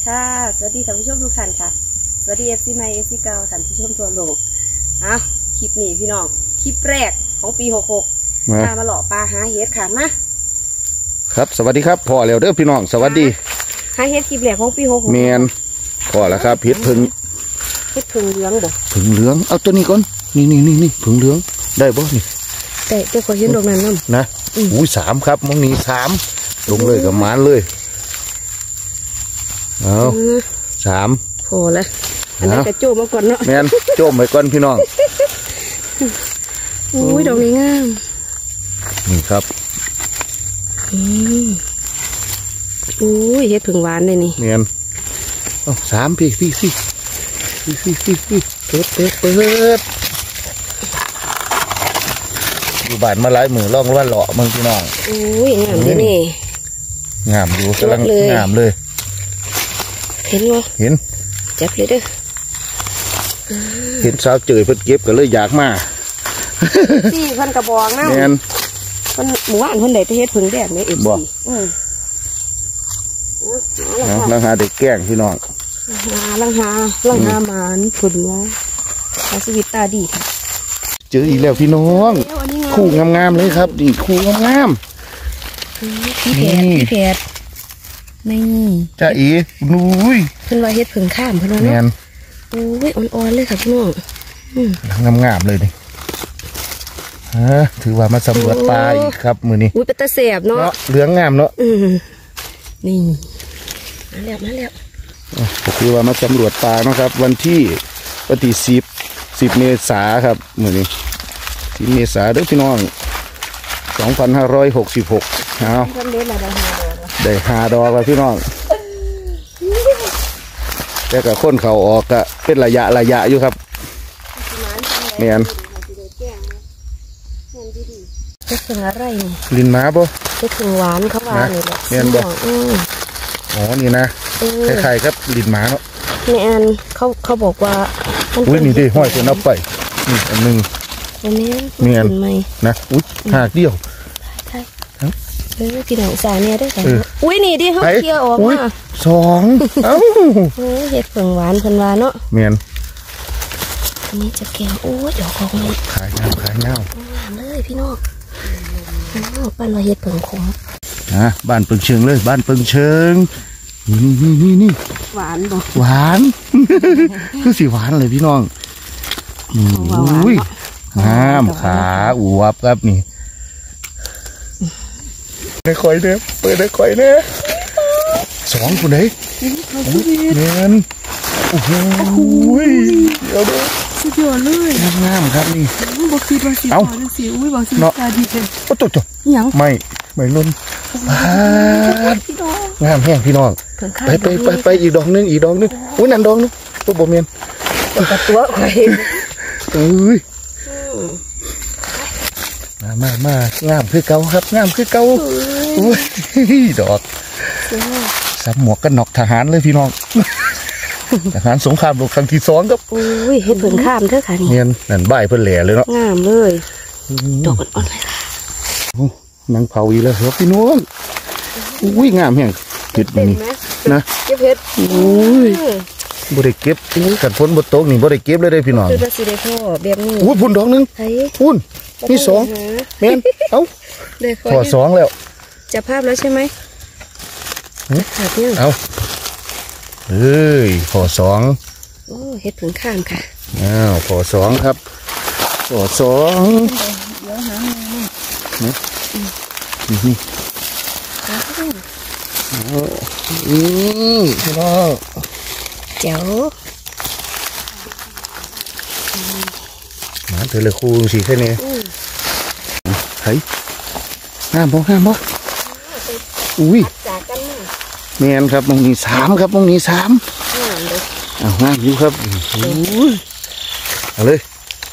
ค่ะสวัสดีท่านผู้ชมทุกท่านค่ะสวัสดีFCใหม่ FC เก่าท่านผู้ชมทั่วโลกคลิปนี้พี่น้องคลิปแรกของปี66พามาหล่อปลาหาเห็ดค่ะมาครับสวัสดีครับพ่อแล้วเด้อพี่น้องสวัสดีหาเห็ดคลิปแรกของปี66 เมียนพ่อแล้วครับเห็ดผึ่งเหลืองบ่ผึ่งเหลืองเอาตัวนี้ก่อนนี่ผึ่งเหลืองได้บ่นี่แต่เจ้าขอเห็นดอกนั้นนะอุ้ย3ครับมองนี้3ลงเลยกับมานเลยเอา3 พอแล้วอันนั้นกระโจมมาก่อนเนาะแม่นโจมไปก่อนพี่น้องอุ้ยดอกนี้งามนี่ครับอุ้ยเห็ดผึ่งหวานเลยนี่แม่นเอา3พี่เปิดอยู่บ้านมาหลายมือล่องว่าหล่อมึงพี่น้องอุ้ยงามเลยนี่งามอยู่กำลังงามเลยเห็นวะเห็นจับเลยเด้อเห็นสาวเจยเพิ่นเก็บก็เลยอยากมาสี่พันกระบอกนะแม่นมันหมู่บ้านคนใดจะเฮ็ดผึ่งแดดไหมอีกบ่ลังหาเด็กแกล้งพี่น้องลังหาหมานผุนว่าชีวิตตาดีค่ะเจออีกแล้วพี่น้องคู่งามๆเลยครับดีคู่งามๆพี่แผดนี่จ้าอีนุ้ยเพิ่นว่าเฮ็ดผึ่งข้ามเพิ่นว่าเนาะอุ้ยอ่อนๆเลยค่ะพี่น้องงามๆเลยนี่ถือว่ามาสำรวจปลาอีกครับมือนี้อุ้ยเป็นตาแสบเนาะเหลืองงามเนาะนี่มาแล้วคือว่ามาสำรวจปลานะครับวันที่10 เมษายนครับมือนี้10 เมษายนเด้อพี่น้อง2566เอาได้5 ดอกแล้วพี่น้องแต่กับคนเขาออกก็เป็นระยะอยู่ครับเมียนจะถึงอะไรนี่ลินม้าบ่จะถึงหวานเขาว่านี่แหละเมียนบ่อ๋อนี่นะคล้ายๆครับลินม้าเนาะแม่นเขาบอกว่าอุ้ยนี่ดิห้อยเป็นนับไปนี่อันนึงเมียนนะอุ้ยหากเดียวพี่น้องสาวเนี่ยได้กันอุ้ยนี่ดิเขาเคี่ยวออกมา 2เอ้าเห็ดผึ่งหวานเพิ่นว่าเนาะเมียนอันนี้จะแกงโอ้ยดอกของมันขายเงาเลยพี่น้องบ้านเราเห็ดผึ่งขมบ้านเปิงเชิงเลยบ้านเปิงเชิงนี่หวานบ่หวานคือสีหวานเลยพี่น้องอุ้ยงามขาอวบครับนี่ได้ข่อยเนี่ยเปิดได้ข่อยเนี่ย2คนไหนเนียนโอ้โหเดี๋ยวดูสุดยอดเลยงามครับนี่บอกสีบอกสีเอาสีอุ้ยบอกสีตาดีเลยโอ้ตัวยังไม่ล้นงามแห้งพี่น้องไปอีกดอกนึงอุ้ยนั่นดอกนึงตัวบ่เมียนตัวไข่มางามคือเก่าครับงามคือเก่าอุ้ยดอกซับหมวกกันน็อกทหารเลยพี่น้องทหารสงครามโลกครั้งที่2ครับอุ้ยเห็นผึ่งข้ามเถอะค่ะเนียนนั่นใบเพิ่นแหล่เลยเนาะงามเลยดอกอ่อนๆเลยนางเผาอีแล้วครับพี่น้องอุ้ยงามแห้งเห็ดนี่นะเก็บเห็ดอุ้ยบ่ได้เก็บขัดพ้นบ่ตกนี่บ่ได้เก็บเลยได้พี่น้องคือสิได้พ่อแบบนี้อุ้ยพุ่นดอกนึงพุ่นมี2แม่นเอ้าพอ2แล้วจับภาพแล้วใช่ไหมขาดเนี่ยเอาพอ2 โอ้เห็ดผึ่งข้ามค่ะพอ2ครับพอ2 เดี๋ยวหานี่พี่น้องเจ๋วมาเถอะเลยครูสิแค่นี้เฮ้ยห้ามบ่อุ้ยแมนครับมองนี้3ครับมองนี้3งามอยู่ครับเอาเลย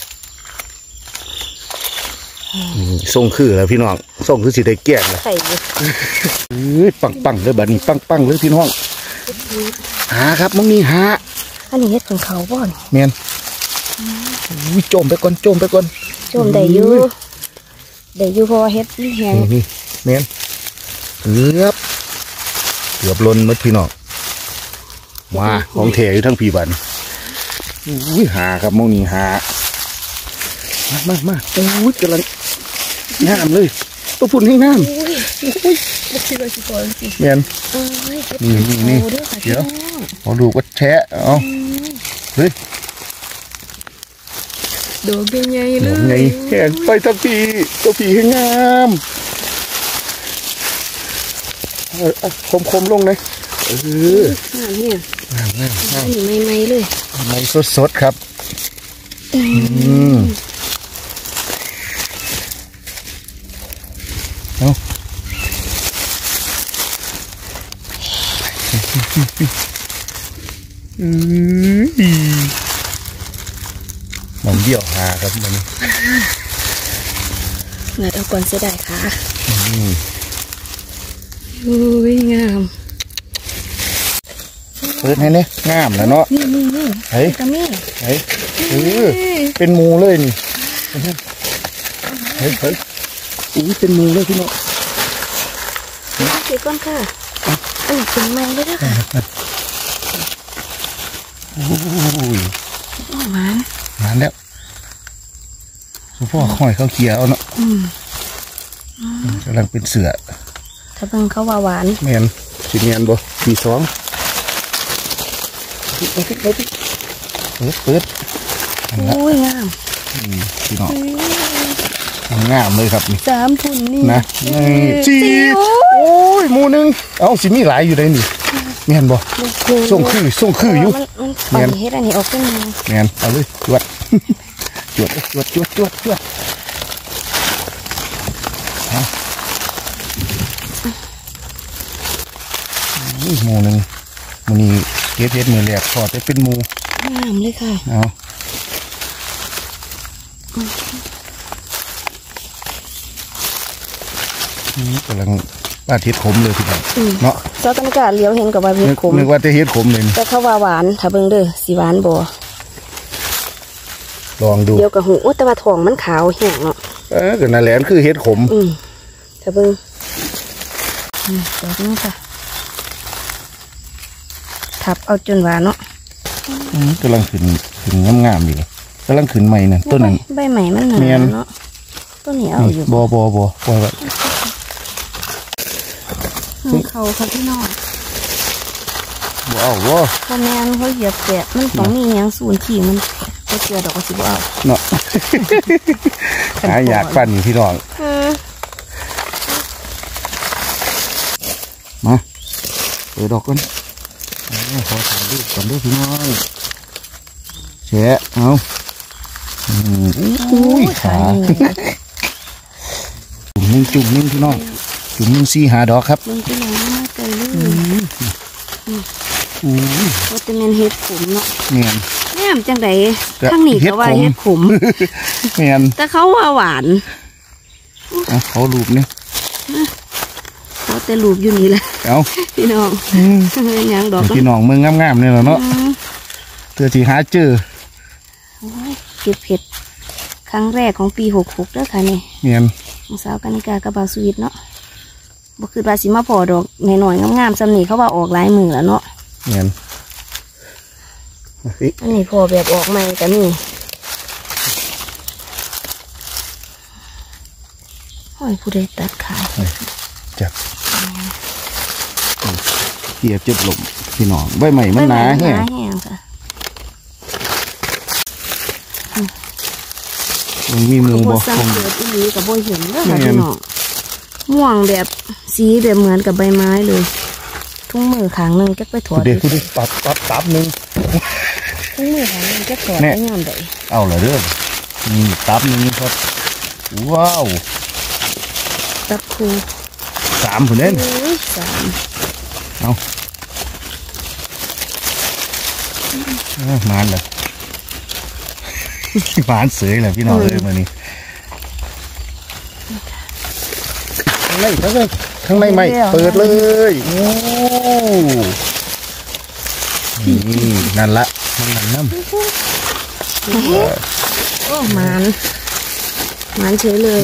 ส่งคือแล้วพี่น้องส่งคือสิได้แก่เลยปังเลยบัดนี้ปังเลยพี่น้องหาครับมองนี้หาอันนี้เห็ดของเขาบ่อนแมนโจมไปก่อนโจมได้อยู่พอเฮ็ดนี่แห้งนี่แมนเกือบล้นมัดพี่น้องมาของแถอยู่ทั้งพี่บันอุ้ยหาครับมองนี่หามาอุ้ยกำลังงามเลยตัวฝุ่นให้งามเมียนนี่เดี๋ยวขอดูก็แชะเอาเฮ้ยดอกใหญ่ๆเลยไงแข่งไปทั้งปีตัวผีให้งามคมลงเลยเนี่ยไม่เลยไม่สดครับเอามันเดี่ยวหาครับมันเงาเอาก่อนเสียดายค่ะอุ้ยงามเปิดให้เนี่ยงามแล้วเนาะนี่เฮ้ยเป็นมูเลยนี่เฮ้ยอุ้ยเป็นมูเลยพี่เนาะเก็บก้อนค่ะอันนี้เป็นไม้เลยนะค่ะอุ้ยหวานแล้วสุพ่อค่อยเขาเคี้ยวเนาะกำลังเป็นเสือถ้าเพิ่งเขาหวานเมียนสีเมียนบ่สีสองเปิดอุ้ยงามพี่น้องงามเลยครับนี่ 3 ทุนนี่นะสี่โอ้ยมูนึงเอาสิมีหลายอยู่ในนี่เมียนบ่ส่งคืออยู่เมียนเฮ็ดอันนี้ออกเป็นเมียนเอาเลยจวดหมูหนึ่งมันนี่เก็บเห็ดมือแหลกทอดจะเป็นหมูงามเลยค่ะเอากำลังว่าเห็ดขมเลยทีเดียวเนาะเจ้าต้องการเลี้ยวเห็นกับว่าเห็ดขมนึกว่าจะเห็ดขมเลยแต่เขาว่าหวานถ้าเบิ่งเด้อสีหวานบ่ลองดูเดี๋ยวกับหูแต่ว่าทองมันขาวแห้งเนาะก็น่าแหลนคือเห็ดขมถ้าเบิ่งเดี๋ยวนี้ค่ะทับเอาจนหวานเนาะกำลังขึ้นงามๆอยู่เลยกำลังขึ้นใหม่นั่นต้นนั้นใบใหม่มันหนาเนาะต้นนี้เอาอยู่บอปล่อยไว้เขาค่ะพี่น้องบ่พ่อแม่เขาเหยียบแตะมันต้องมีอย่างสูนขี่มันก็เจอดอกสิบ่เอาเนาะหาอยากปั่นพี่น้องมาเปิดดอกกันขอถ่ายรูปก่อนด้วยพี่น้องแฉะเอาอุ้ยขาจุ่มนึงพี่น้องจุ่มนึง4-5 ดอกครับมันจะยังไม่มาไกลเลยก็จะเป็นเห็ดขมเนาะเนี่ยจังไดข้างนี้ก็ว่าเห็ดขมแต่เขาว่าหวานเขาลูบเนี่ยเขาแต่ลูบอยู่นี่แหละพี่น้องยังดอกพี่น้องเมืองงามๆเนี่ยเนาะเธอที่หาเจอเก็บเห็ดครั้งแรกของปี66ด้วยค่ะนี่สาวกานิกากระบาสวีทเนาะบ่คือปลาสิมาพอดอกหน่อยๆงามๆสำนีเขาว่าออกหลายมือแล้วเนาะอันนี้พอแบบออกใหม่แต่นี่ห้อยผู้ใดตัดขาจับเกี่ยจุดหลมพี่น้องใบใหม่มันหนาแห้งค่ะมันมีมือบ่สังเกตอีหลีกับบ่เห็นเด้อค่ะพี่น้องม่วงแบบสีแบบเหมือนกับใบไม้เลยทุ่งมือขางนึงจะไปถอดเด็กตับนึงทุ่งมือขางนึงจะถอดได้งามได้เอาเลยเด้อนี่ตับนึงครับว้าวตับคู 3คนเล่น 3 เอามานเลยมานเสยเลยพี่น้องเลยมานี่ข้างในไม่เปิดเลยโอ้นี่นั่นละมันน้ำโอ้มันเฉยเลย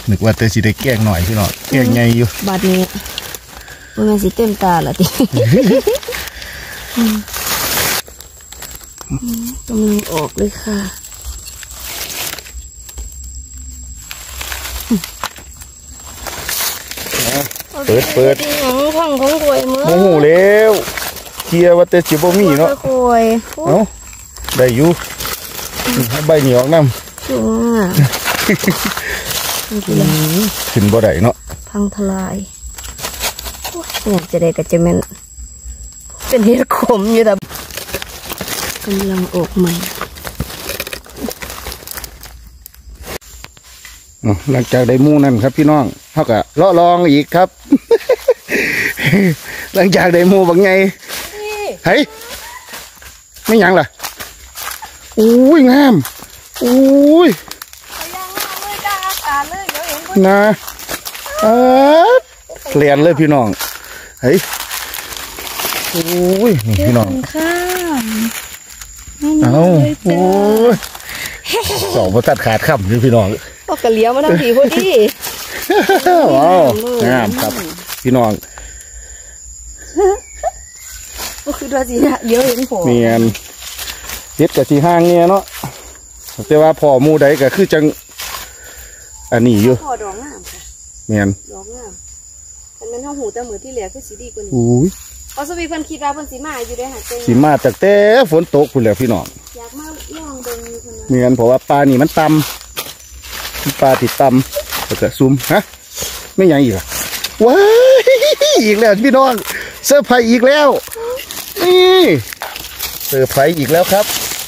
นึกว่าแต่สิได้แกงหน่อยพี่น้องแกงใหญ่อยู่บาดนี้มันสิเต็มตาละติต้องมีออกเลยค่ะเปิดของกล้วยมือโอ้โหแล้วเกียร์ว่าแต่สิบ่มีเนาะกล้วยเอ้าได้อยู่ให้ใบเหนียวน้ำขึ้นบ่ได้เนาะพังทลายเนี่ยจะได้กับจะแม่นเป็นเห็ดขมอยู่แต่กำลังออกใหม่หลังจากได้มูนั่นครับพี่น้องเขาก็เลาะลองอีกครับ หลังจากได้มูบางไงเฮ้ยไม่ยังล่ะอุ้ยงามอุ้ยนะเลียนเลยพี่น้องเฮ้ยอุ้ยนี่พี่น้องเอาโอ้ยสองมาตัดขาดค่ำนี่พี่น้องก็กระเลี้ยวมาทั้งทีพอดีว้าวงามครับพี่น้องก็คือตัวสีเลี้ยวเห็นผมเนียนเฮ็ดกับสีห้างเนี่ยเนาะแต่ว่าพอมูใดก็คือจังอันนี้อยู่พอดอกงามค่ะเนียนดอกงามแต่มันเท่าหูแต่เหมือนที่เหลือคือสีดีกว่านี้อุ้ยเอาสวีเพิ่นคิดว่าเพิ่นสีมาอยู่ได้หาเจสีมาจากแต่ฝนตกคุณแล้วพี่น้องอยากมาลองเดินอยู่คนนั้นเนียนเพราะว่าปลานี่มันต่ำปลาติดต่ำแล้วก็ซุ่มฮะไม่ยังอีกว้ายอีกแล้วพี่น้องเซอร์ไพรส์อีกแล้วนี่เซอร์ไพรส์อีกแล้วครับ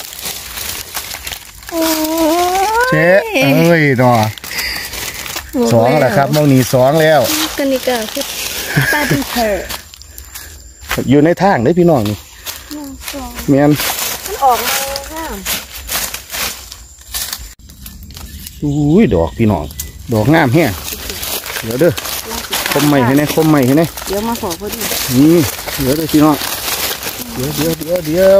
เจ๊เอ้ยดอสองแหละครับมองนี่สองแล้วกันนี่ก็คือตาเป็นเธออยู่ในทางได้พี่น้องนี่เมียนมันออกมาค่ะอุ้ยดอกพี่น้องดอกงามแฮะเดี๋ยวเด้อคมใหม่ให้แน่คมใหม่ให้แน่เดี๋ยวมาขอพอดีนี่เดี๋ยวเด้อพี่น้องเดี๋ยว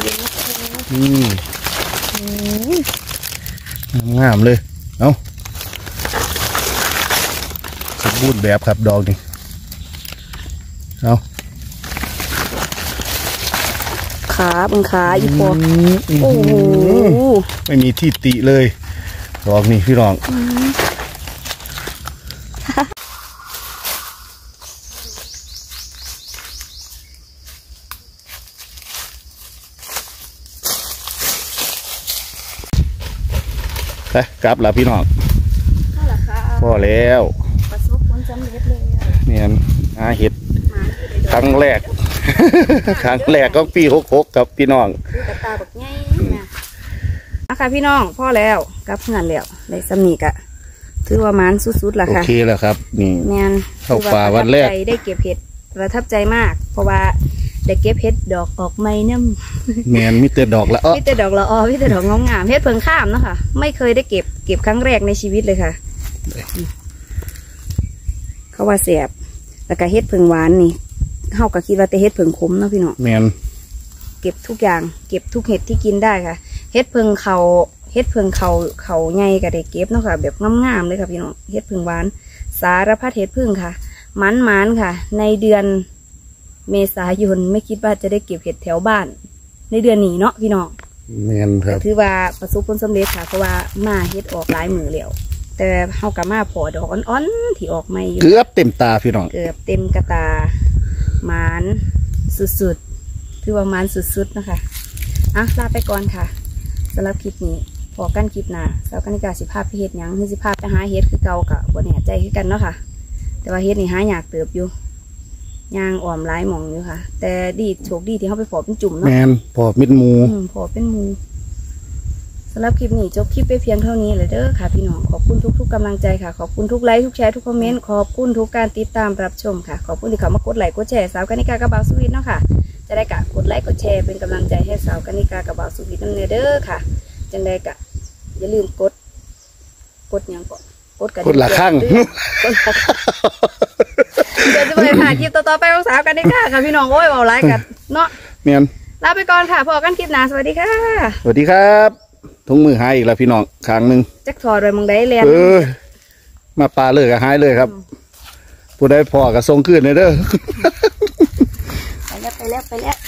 งามเลยเอาสมบูรณ์แบบครับดอกนี่เอาขาเป็นขาอีพอโอ้โหไม่มีที่ติเลยดอกนี่พี่น้องไปกลับแล้วพี่น้องพอแล้วประสบผลสำเร็จเลยเนี่ยเห็ดครั้งแรกก็ปี66กับพี่น้องตาแบบง่ายนะค่ะพี่น้องพ่อแล้วกับเงินแล้วในสมีกะถือว่ามันสุดๆล่ะค่ะโอเคแล้วครับนี่เข้าป่าวันแรกได้เก็บเห็ดประทับใจมากเพราะว่าได้เก็บเห็ดดอกออกไม้เนี่ยแมนมิเตอร์ดอกละมิเตอร์ดอกละมิเตอร์ดอกงามเห็ดเพิ่งข้ามเนาะค่ะไม่เคยได้เก็บครั้งแรกในชีวิตเลยค่ะเขาว่าเสียบแล้วก็เห็ดเพิ่งหวานนี่เฮาก็คิดว่าแต่เห็ดเพิ่งขมเนาะพี่น้องแมนเก็บทุกอย่างเก็บทุกเห็ดที่กินได้ค่ะเห็ดเพิ่งเขาใหญ่ก็ได้เก็บเนาะค่ะแบบงามๆเลยค่ะพี่น้องเห็ดเพิ่งหวานสารพัดเห็ดเพิ่งค่ะมันค่ะในเดือนเมษายนไม่คิดว่าจะได้เก็บเห็ดแถวบ้านในเดือนนี้เนาะพี่น้องแม่นครับถือว่าประสบผลสำเร็จค่ะเพราะว่ามาเห็ดออกหลายมือแล้วแต่เฮากับมาพอดอกอ่อนๆที่ออกไม่เกือบเต็มตาพี่น้องเกือบเต็มกระตาหมานสุดๆถือว่าหมานสุดๆนะคะลาไปก่อนค่ะสำหรับคลิปนี้พอกันคลิปหน้าสาวกันิกาสิภาพไปเห็ดยังคือสิภาพไปหาเห็ดคือเก่ากับบนแหน่ใจคือกันเนาะค่ะแต่ว่าเห็ดนี่หาอยากเติบอยู่ยางอ่อมร้ายหมองอยู่ค่ะแต่ดีโชคดีที่เขาไปพอเป็นจุ่มเนาะแมนพอเป็นมูพอเป็นมูสำหรับคลิปนี้จบคลิปไปเพียงเท่านี้เลยเด้อค่ะพี่น้องขอบคุณทุกกำลังใจค่ะขอบคุณทุกไลค์ทุกแชร์ทุกคอมเมนต์ขอบคุณทุกการติดตามรับชมค่ะขอบคุณที่เขามากดไลค์กดแชร์สาวกันิกากระเบาสวีทเนาะค่ะจะได้กะกดไลค์กดแชร์เป็นกำลังใจให้สาวกันิกากระเบาสวีทนั่นเด้อค่ะจังได้กะอย่าลืมกดอย่างก่อนกดละข้างเดี๋ยวจะไปหาคลิปต่อไปของสาวกันิกาค่ะพี่น้องโอ้ยเอาไลค์กันเนาะเมียนลาไปก่อนค่ะพอกันคลิปหน้าสวัสดีค่ะสวัสดีครับถุงมือหายอีกแล้วพี่น้องครั้งหนึ่งจักถอดไว้มองได้เลยมาปลาเลยก็หายเลยครับผู้ใดพอก็ส่งคืนเลยเด้อไปแล้ว